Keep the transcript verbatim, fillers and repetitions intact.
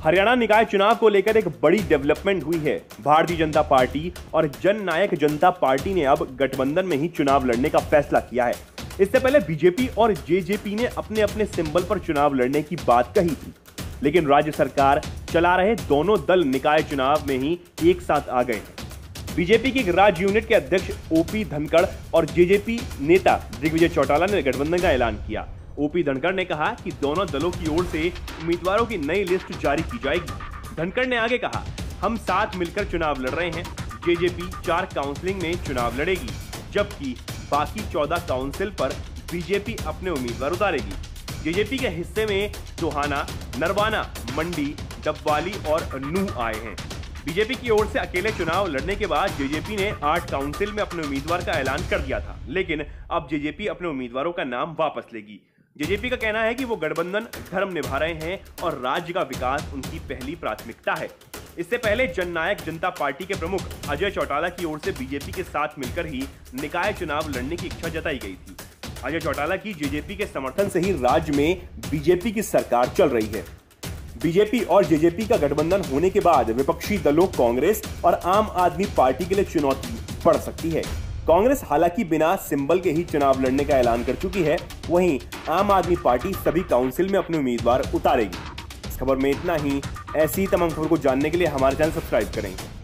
हरियाणा निकाय चुनाव को लेकर एक बड़ी डेवलपमेंट हुई है। भारतीय जनता पार्टी और जन नायक जनता पार्टी ने अब गठबंधन में ही चुनाव लड़ने का फैसला किया है। इससे पहले बीजेपी और जेजेपी ने अपने अपने सिंबल पर चुनाव लड़ने की बात कही थी, लेकिन राज्य सरकार चला रहे दोनों दल निकाय चुनाव में ही एक साथ आ गए हैं। बीजेपी की राज्य यूनिट के अध्यक्ष ओपी धनखड़ और जेजेपी नेता दिग्विजय चौटाला ने गठबंधन का ऐलान किया। ओपी धनखड़ ने कहा कि दोनों दलों की ओर से उम्मीदवारों की नई लिस्ट जारी की जाएगी। धनखड़ ने आगे कहा, हम साथ मिलकर चुनाव लड़ रहे हैं। जेजेपी चार काउंसिलिंग में चुनाव लड़ेगी, जबकि बाकी चौदह काउंसिल पर बीजेपी अपने उम्मीदवार उतारेगी। जेजेपी के हिस्से में टोहाना, नरवाना, मंडी, डबवाली और नूह आए हैं। बीजेपी की ओर से अकेले चुनाव लड़ने के बाद जेजेपी ने आठ काउंसिल में अपने उम्मीदवार का ऐलान कर दिया था, लेकिन अब जेजेपी अपने उम्मीदवारों का नाम वापस लेगी। जेजेपी का कहना है कि वो गठबंधन धर्म निभा रहे हैं और राज्य का विकास उनकी पहली प्राथमिकता है। इससे पहले जननायक जनता पार्टी के प्रमुख अजय चौटाला की ओर से बीजेपी के साथ मिलकर ही निकाय चुनाव लड़ने की इच्छा जताई गई थी। अजय चौटाला की जेजेपी के समर्थन से ही राज्य में बीजेपी की सरकार चल रही है। बीजेपी और जेजेपी का गठबंधन होने के बाद विपक्षी दलों कांग्रेस और आम आदमी पार्टी के लिए चुनौती बढ़ सकती है। कांग्रेस हालांकि बिना सिंबल के ही चुनाव लड़ने का ऐलान कर चुकी है, वहीं आम आदमी पार्टी सभी काउंसिल में अपने उम्मीदवार उतारेगी। इस खबर में इतना ही। ऐसी तमाम खबर को जानने के लिए हमारे चैनल सब्सक्राइब करें।